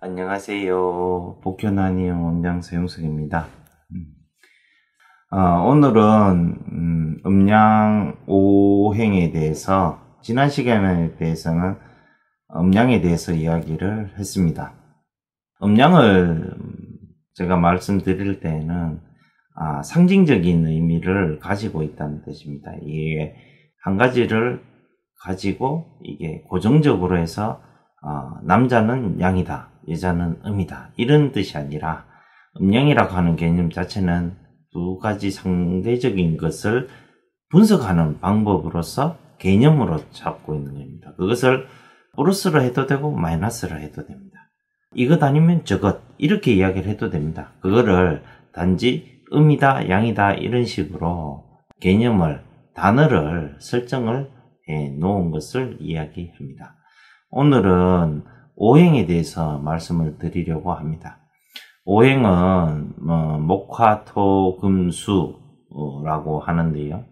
안녕하세요. 복현아니형 원장 서용석입니다. 오늘은 음양 오행에 대해서 지난 시간에 대해서는 음양에 대해서 이야기를 했습니다. 음양을 제가 말씀드릴 때는 상징적인 의미를 가지고 있다는 뜻입니다. 이게 한 가지를 가지고 이게 고정적으로 해서 남자는 양이다, 여자는 음이다 이런 뜻이 아니라 음양이라고 하는 개념 자체는 두 가지 상대적인 것을 분석하는 방법으로서 개념으로 잡고 있는 겁니다. 그것을 플러스로 해도 되고 마이너스로 해도 됩니다. 이것 아니면 저것 이렇게 이야기를 해도 됩니다. 그거를 단지 음이다 양이다 이런 식으로 개념을 단어를 설정을 해 놓은 것을 이야기합니다. 오늘은 오행에 대해서 말씀을 드리려고 합니다. 오행은 목화토금수라고 하는데요.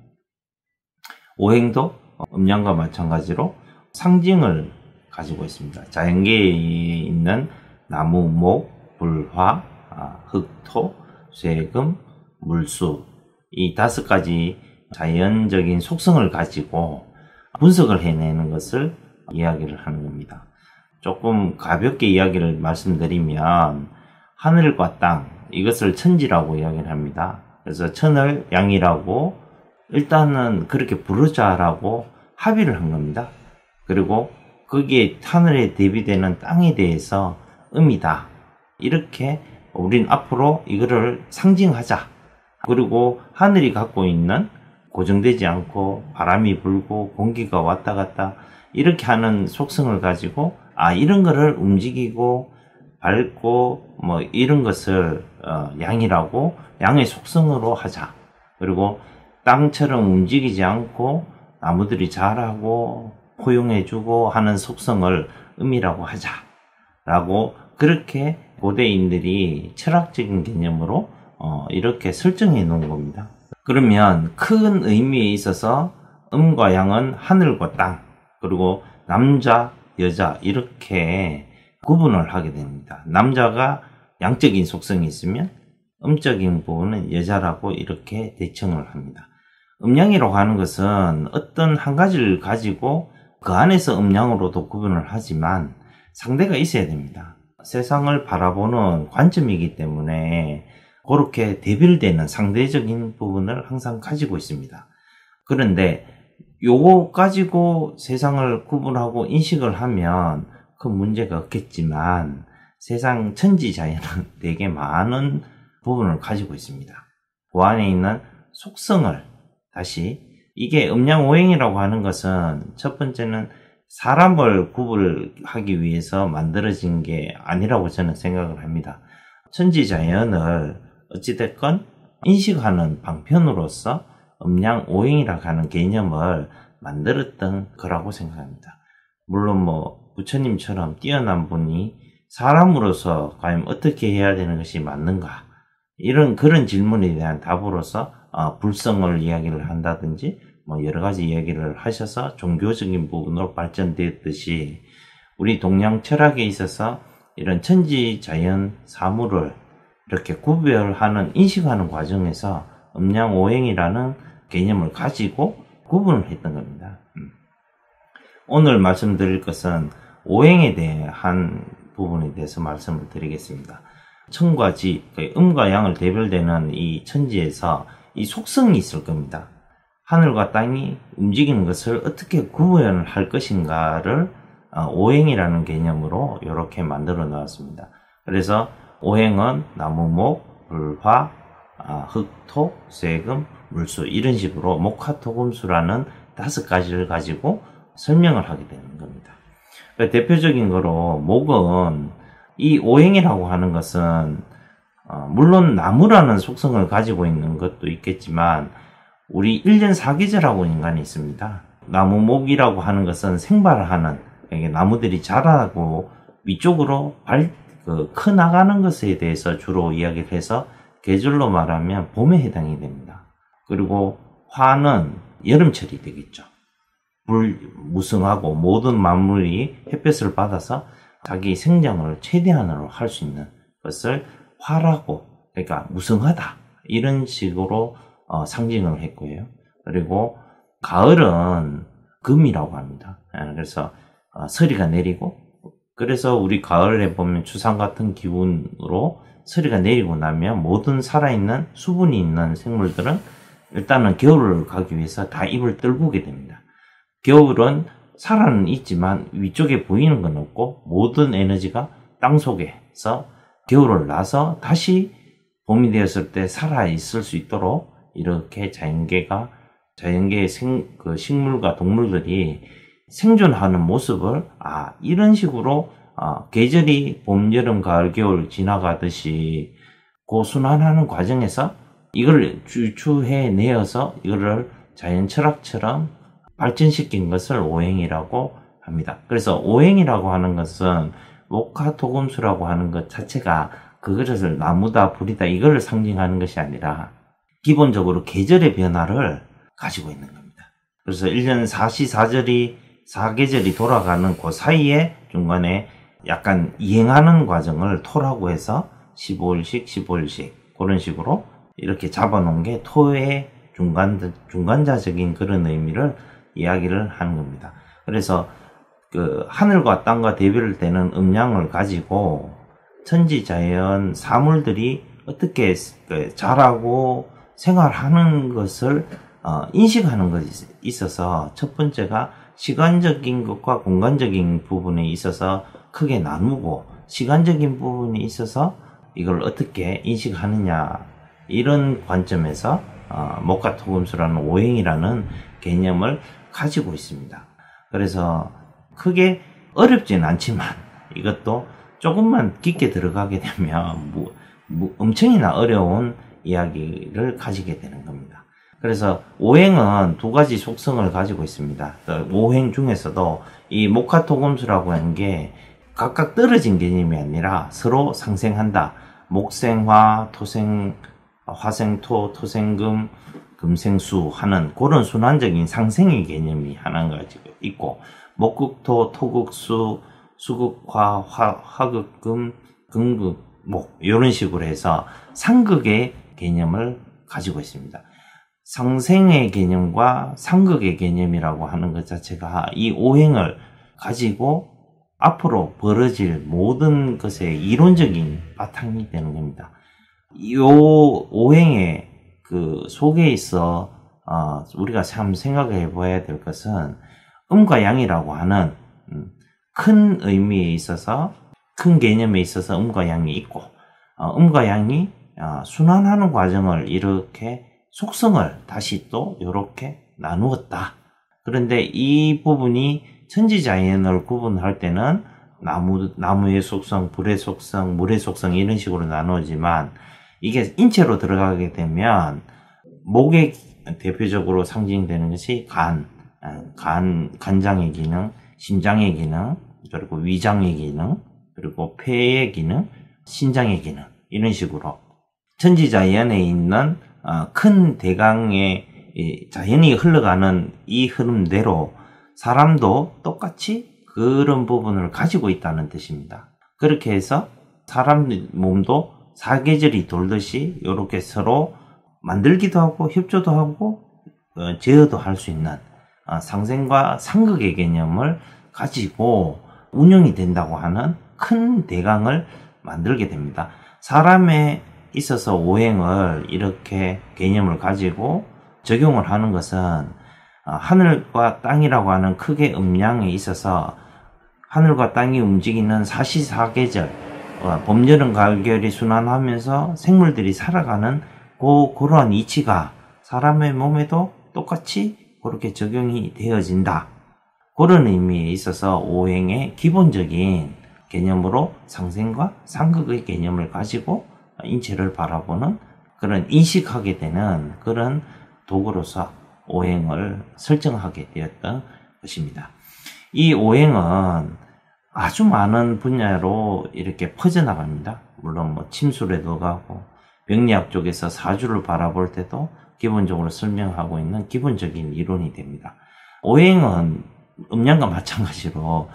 오행도 음양과 마찬가지로 상징을 가지고 있습니다. 자연계에 있는 나무, 목, 불, 화, 흙, 토, 쇠금, 물수 이 5가지 자연적인 속성을 가지고 분석을 해내는 것을 이야기를 하는 겁니다. 조금 가볍게 이야기를 말씀드리면 하늘과 땅 이것을 천지라고 이야기를 합니다. 그래서 천을 양이라고 일단은 그렇게 부르자라고 합의를 한 겁니다. 그리고 거기에 하늘에 대비되는 땅에 대해서 음이다 이렇게 우린 앞으로 이거를 상징하자. 그리고 하늘이 갖고 있는 고정되지 않고 바람이 불고 공기가 왔다 갔다 이렇게 하는 속성을 가지고 이런 거를 움직이고 밟고 이런 것을 양이라고 양의 속성으로 하자. 그리고 땅처럼 움직이지 않고 나무들이 자라고 포용해주고 하는 속성을 음이라고 하자 라고 그렇게 고대인들이 철학적인 개념으로 이렇게 설정해 놓은 겁니다. 그러면 큰 의미에 있어서 음과 양은 하늘과 땅 그리고 남자, 여자 이렇게 구분을 하게 됩니다. 남자가 양적인 속성이 있으면 음적인 부분은 여자라고 이렇게 대칭을 합니다. 음양이라고 하는 것은 어떤 한 가지를 가지고 그 안에서 음양으로도 구분을 하지만 상대가 있어야 됩니다. 세상을 바라보는 관점이기 때문에 그렇게 대별되는 상대적인 부분을 항상 가지고 있습니다. 그런데 요거 가지고 세상을 구분하고 인식을 하면 큰 문제가 없겠지만 세상 천지자연은 되게 많은 부분을 가지고 있습니다. 그 안에 있는 속성을 다시 이게 음양오행이라고 하는 것은 첫 번째는 사람을 구분하기 위해서 만들어진 게 아니라고 저는 생각을 합니다. 천지자연을 어찌됐건 인식하는 방편으로서 음양오행이라고 하는 개념을 만들었던 거라고 생각합니다. 물론 부처님처럼 뛰어난 분이 사람으로서 과연 어떻게 해야 되는 것이 맞는가 그런 질문에 대한 답으로서 불성을 이야기를 한다든지 여러 가지 이야기를 하셔서 종교적인 부분으로 발전되었듯이 우리 동양 철학에 있어서 이런 천지자연 사물을 이렇게 구별하는 인식하는 과정에서 음양오행이라는 개념을 가지고 구분을 했던 겁니다. 오늘 말씀드릴 것은 오행에 대한 부분에 대해서 말씀을 드리겠습니다. 천과 지, 음과 양을 대별되는 이 천지에서 이 속성이 있을 겁니다. 하늘과 땅이 움직이는 것을 어떻게 구분을 할 것인가를 오행이라는 개념으로 이렇게 만들어 놓았습니다. 그래서 오행은 나무, 목, 불, 화, 흙, 토, 쇠금, 물수 이런 식으로 목화토금수라는 5가지를 가지고 설명을 하게 되는 겁니다. 대표적인 거로 목은 이 오행이라고 하는 것은 물론 나무라는 속성을 가지고 있는 것도 있겠지만 우리 1년 4계절하고 인간이 있습니다. 나무 목이라고 하는 것은 생발하는 나무들이 자라고 위쪽으로 커나가는 것에 대해서 주로 이야기를 해서 계절로 말하면 봄에 해당이 됩니다. 그리고 화는 여름철이 되겠죠. 무성하고 모든 만물이 햇볕을 받아서 자기 생장을 최대한으로 할 수 있는 것을 화라고, 그러니까 무성하다, 이런 식으로 상징을 했고요. 그리고 가을은 금이라고 합니다. 그래서 서리가 내리고, 그래서 우리 가을에 보면 추상 같은 기운으로 서리가 내리고 나면 모든 살아있는 수분이 있는 생물들은 일단은 겨울을 가기 위해서 다 입을 떨구게 됩니다. 겨울은 살아는 있지만 위쪽에 보이는 건 없고 모든 에너지가 땅 속에서 겨울을 나서 다시 봄이 되었을 때 살아있을 수 있도록 이렇게 자연계의 식물과 동물들이 생존하는 모습을 이런 식으로 계절이 봄, 여름, 가을, 겨울 지나가듯이 고순환하는 과정에서 이걸 주추해내어서 이거를 자연 철학처럼 발전시킨 것을 오행이라고 합니다. 그래서 오행이라고 하는 것은 목화토금수라고 하는 것 자체가 그것을 나무다, 불이다 이걸 상징하는 것이 아니라 기본적으로 계절의 변화를 가지고 있는 겁니다. 그래서 1년 4계절이 돌아가는 그 사이에 중간에 약간 이행하는 과정을 토라고 해서 15일씩 그런 식으로 이렇게 잡아놓은 게 토의 중간자적인 그런 의미를 이야기를 하는 겁니다. 그래서 그 하늘과 땅과 대별을 되는 음양을 가지고 천지자연 사물들이 어떻게 자라고 생활하는 것을 인식하는 것이 있어서 첫 번째가 시간적인 것과 공간적인 부분에 있어서 크게 나누고 시간적인 부분에 있어서 이걸 어떻게 인식하느냐 이런 관점에서 목화토금수라는 오행이라는 개념을 가지고 있습니다. 그래서 크게 어렵진 않지만 이것도 조금만 깊게 들어가게 되면 엄청이나 어려운 이야기를 가지게 되는 겁니다. 그래서 오행은 두 가지 속성을 가지고 있습니다. 오행 중에서도 이 목화토금수라고 하는 게 각각 떨어진 개념이 아니라 서로 상생한다. 목생화, 화생토, 토생금, 금생수 하는 그런 순환적인 상생의 개념이 하나가 있고, 목극토, 토극수, 수극화, 화극금, 금극목 이런 식으로 해서 상극의 개념을 가지고 있습니다. 상생의 개념과 상극의 개념이라고 하는 것 자체가 이 오행을 가지고 앞으로 벌어질 모든 것의 이론적인 바탕이 되는 겁니다. 이 오행의 그 속에 있어 우리가 참 생각해 봐야 될 것은 음과 양이라고 하는 큰 의미에 있어서 큰 개념에 있어서 음과 양이 있고 음과 양이 순환하는 과정을 이렇게 속성을 다시 또 이렇게 나누었다. 그런데 이 부분이 천지자연을 구분할 때는 나무의 속성, 불의 속성, 물의 속성 이런 식으로 나누지만 이게 인체로 들어가게 되면 목에 대표적으로 상징되는 것이 간장의 기능, 심장의 기능, 그리고 위장의 기능, 그리고 폐의 기능, 신장의 기능 이런 식으로 천지자연에 있는 큰 대강의 자연이 흘러가는 이 흐름대로 사람도 똑같이 그런 부분을 가지고 있다는 뜻입니다. 그렇게 해서 사람 몸도 사계절이 돌듯이 이렇게 서로 만들기도 하고 협조도 하고 제어도 할 수 있는 상생과 상극의 개념을 가지고 운영이 된다고 하는 큰 대강을 만들게 됩니다. 사람에 있어서 오행을 이렇게 개념을 가지고 적용을 하는 것은 하늘과 땅이라고 하는 크게 음양에 있어서 하늘과 땅이 움직이는 사시사계절, 봄, 여름, 가을, 겨울이 순환하면서 생물들이 살아가는 그러한 이치가 사람의 몸에도 똑같이 그렇게 적용이 되어진다. 그런 의미에 있어서 오행의 기본적인 개념으로 상생과 상극의 개념을 가지고 인체를 바라보는 그런 인식하게 되는 그런 도구로서 오행을 설정하게 되었던 것입니다. 이 오행은 아주 많은 분야로 이렇게 퍼져나갑니다. 물론 침술에도 가고 병리학 쪽에서 사주를 바라볼 때도 기본적으로 설명하고 있는 기본적인 이론이 됩니다. 오행은 음양과 마찬가지로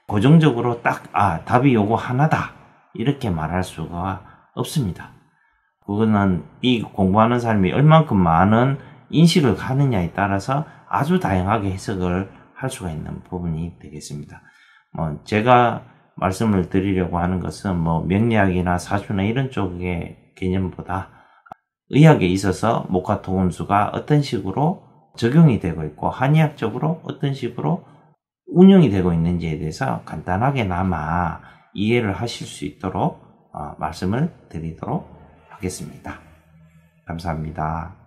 고정적으로 딱 답이 요거 하나다 이렇게 말할 수가 없습니다. 그거는 이 공부하는 사람이 얼만큼 많은 인식을 가느냐에 따라서 아주 다양하게 해석을 할 수가 있는 부분이 되겠습니다. 제가 말씀을 드리려고 하는 것은 명리학이나 사주나 이런 쪽의 개념보다 의학에 있어서 목화토금수가 어떤 식으로 적용이 되고 있고 한의학적으로 어떤 식으로 운영이 되고 있는지에 대해서 간단하게나마 이해를 하실 수 있도록 말씀을 드리도록 하겠습니다. 감사합니다.